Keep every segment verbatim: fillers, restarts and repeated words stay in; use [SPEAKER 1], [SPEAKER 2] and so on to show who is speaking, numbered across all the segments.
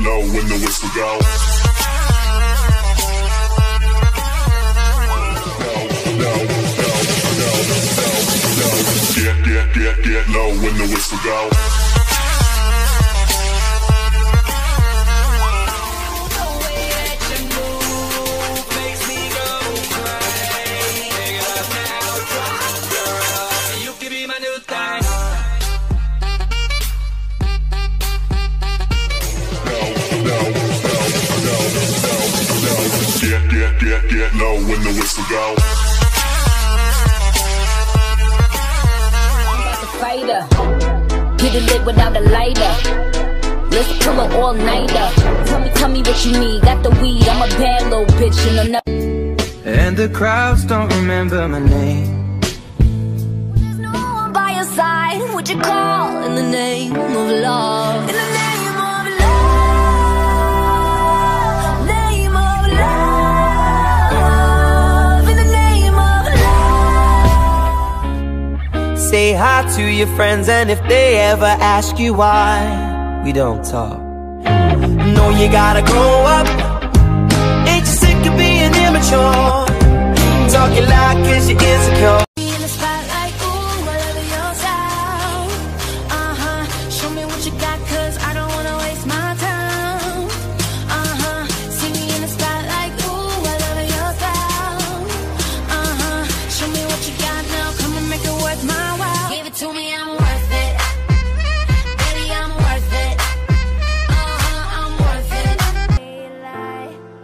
[SPEAKER 1] low when the whistle go. Get, get, get, get low when the whistle go. Get, get, get, get low when the whistle go.
[SPEAKER 2] Fighter, hit it lit without a lighter. Let's pull an all-nighter. Tell me, tell me what you need. Got the weed, I'm a bad little bitch and I'm not.
[SPEAKER 3] And the crowds don't remember my name.
[SPEAKER 2] There's no one by your side. Would you call in the name of love? In the name of love, name of love, in the name of love.
[SPEAKER 3] Say hi to your friends, and if they ever ask you why we don't talk, know you gotta grow up. Ain't you sick of being immature? Talking like cause you're insecure.
[SPEAKER 2] In the spotlight, ooh, I love your style. Uh-huh, show me what you got, cause I don't wanna waste my time. Uh-huh, see me in the spotlight, ooh, I love your style. Uh-huh, show me what you got now, come and make it worth my while. Give it to me, I'm worth it. Baby, I'm worth it. Uh-huh, I'm worth it.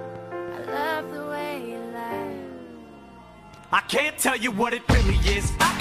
[SPEAKER 2] I love the way you lie.
[SPEAKER 4] I can't tell you what it really is. I